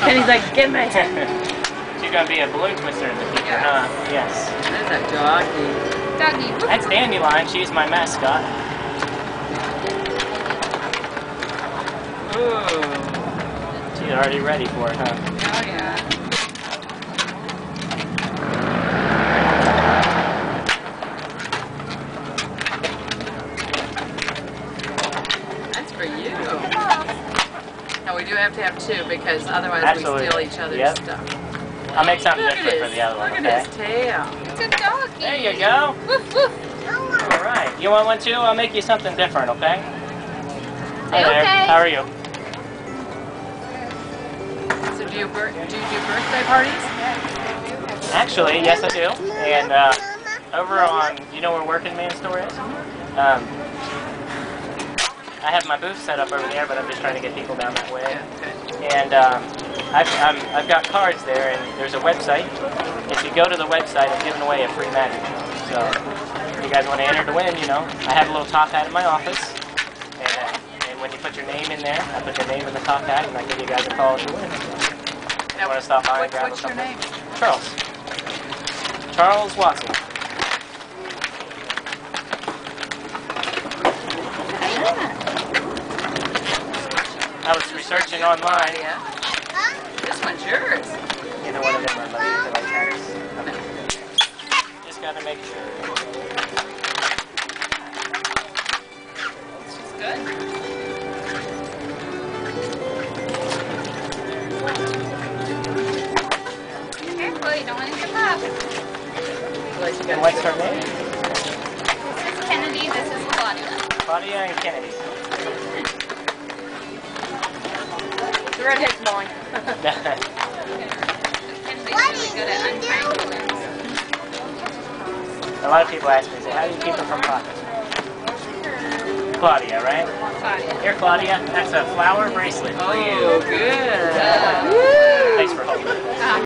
And he's like, give me. She's going to be a balloon twister in the future, huh? Yes. There's a doggy. Doggy. That's Dandelion. She's my mascot. Ooh. She's already ready for it, huh? Oh, yeah. That's for you. Now, we do have to have two because otherwise Absolutely. we steal each other's stuff. I'll make something Look different for the other one, Look okay? at his tail. It's a doggy. There you go. Woof, woof. All right. You want one too? I'll make you something different, okay? Hi there. Okay. How are you? So do you do birthday parties? Actually, yes I do. And over on, you know where Working Man store is? I have my booth set up over there, but I'm just trying to get people down that way. And I've got cards there, and there's a website. If you go to the website, I'm giving away a free magnet. So if you guys want to enter to win, you know, I have a little top hat in my office. And when you put your name in there, I put your name in the top hat, and I give you guys a call to win. So you want to stop by and grab What's something? your name? Charles. Charles Watson. I was researching online. Yeah. This one's yours. You know, one of them are like hacks. Just gotta make sure. She's good. Careful, you don't want to give up. And what's her name? This is Kennedy, this is Claudia. Claudia and Kennedy. The redhead's mine. Kennedy's really good at untying balloons. A lot of people ask me, say, how do you keep them from popping? Claudia, right? Claudia. Here, Claudia, that's a flower bracelet for you. Oh, good. Thanks for holding it.